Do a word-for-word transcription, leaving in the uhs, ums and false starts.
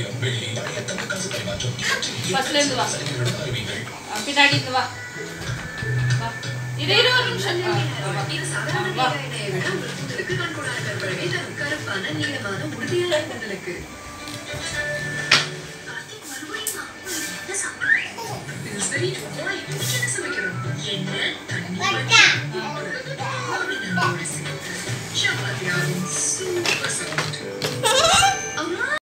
பஸ்ல இருந்து வா பின்னாடி இருந்து வா இது இரு ஒரு நிமிஷம் இது சாதாரண தேங்காய் எண்ணெயை விட உங்களுக்கு கண்கூடான கற்பழகை தரும் கருப்பான நீளமான உறுதியான கூந்தலுக்கு சமைக்கிறோம் என்ன தண்ணி